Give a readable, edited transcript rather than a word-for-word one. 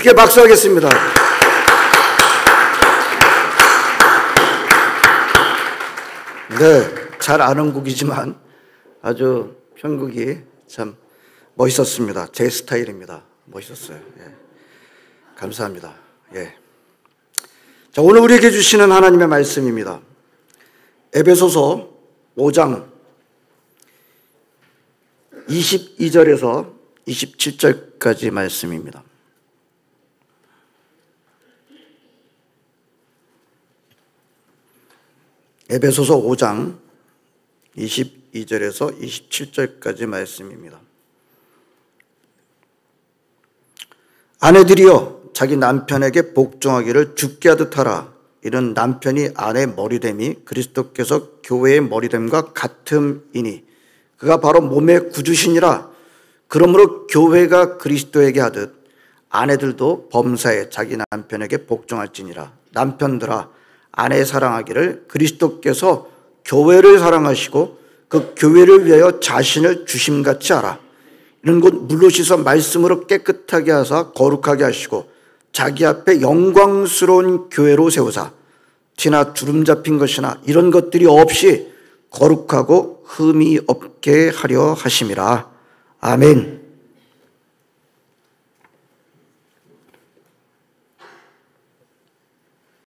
크게 박수하겠습니다. 네, 잘 아는 곡이지만 아주 편곡이 참 멋있었습니다. 제 스타일입니다. 멋있었어요. 예. 감사합니다. 예. 자, 오늘 우리에게 주시는 하나님의 말씀입니다. 에베소서 5장 22절에서 27절까지 말씀입니다. 에베소서 5장 22절에서 27절까지 말씀입니다. 아내들이여 자기 남편에게 복종하기를 죽게 하듯 하라. 이는 남편이 아내의 머리됨이 그리스도께서 교회의 머리됨과 같음이니 그가 바로 몸의 구주시니라. 그러므로 교회가 그리스도에게 하듯 아내들도 범사에 자기 남편에게 복종할지니라. 남편들아 아내 사랑하기를 그리스도께서 교회를 사랑하시고 그 교회를 위하여 자신을 주심같이 하라. 이는 곧 물로 씻어 말씀으로 깨끗하게 하사 거룩하게 하시고 자기 앞에 영광스러운 교회로 세우사 티나 주름 잡힌 것이나 이런 것들이 없이 거룩하고 흠이 없게 하려 하심이라. 아멘.